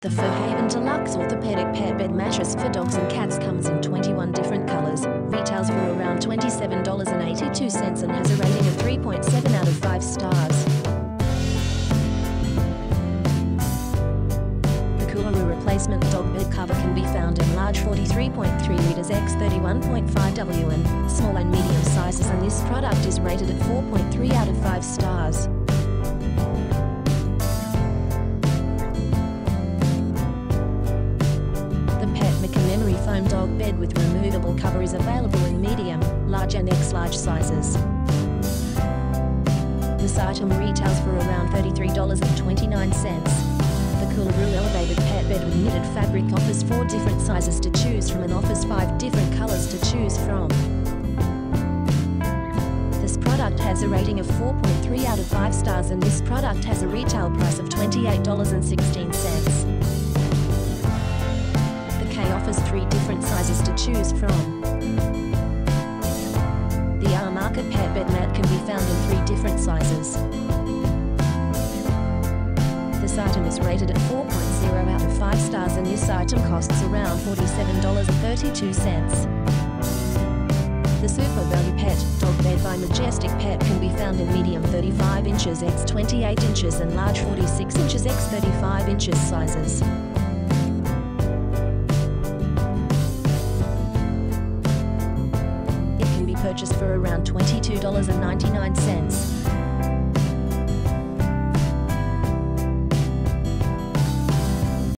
The Furhaven Deluxe Orthopedic Pet Bed Mattress for dogs and cats comes in 21 different colors, retails for around $27.82 and has a rating of 3.7 out of 5 stars. The Coolaroo replacement dog bed cover can be found in large 43.3 liters x 31.5 W and small and medium sizes, and this product is rated at 4.3 out of 5 stars. Memory foam dog bed with removable cover is available in medium, large and X-large sizes. This item retails for around $33.29. The Coolaroo elevated pet bed with knitted fabric offers 4 different sizes to choose from and offers 5 different colors to choose from. This product has a rating of 4.3 out of 5 stars, and this product has a retail price of $28.16. Offers 3 different sizes to choose from. The R Market Pet Bed Mat can be found in 3 different sizes. This item is rated at 4.0 out of 5 stars, and this item costs around $47.32. The Super Value Pet Dog Bed by Majestic Pet can be found in medium 35 inches x 28 inches and large 46 inches x 35 inches sizes. Purchased for around $22.99.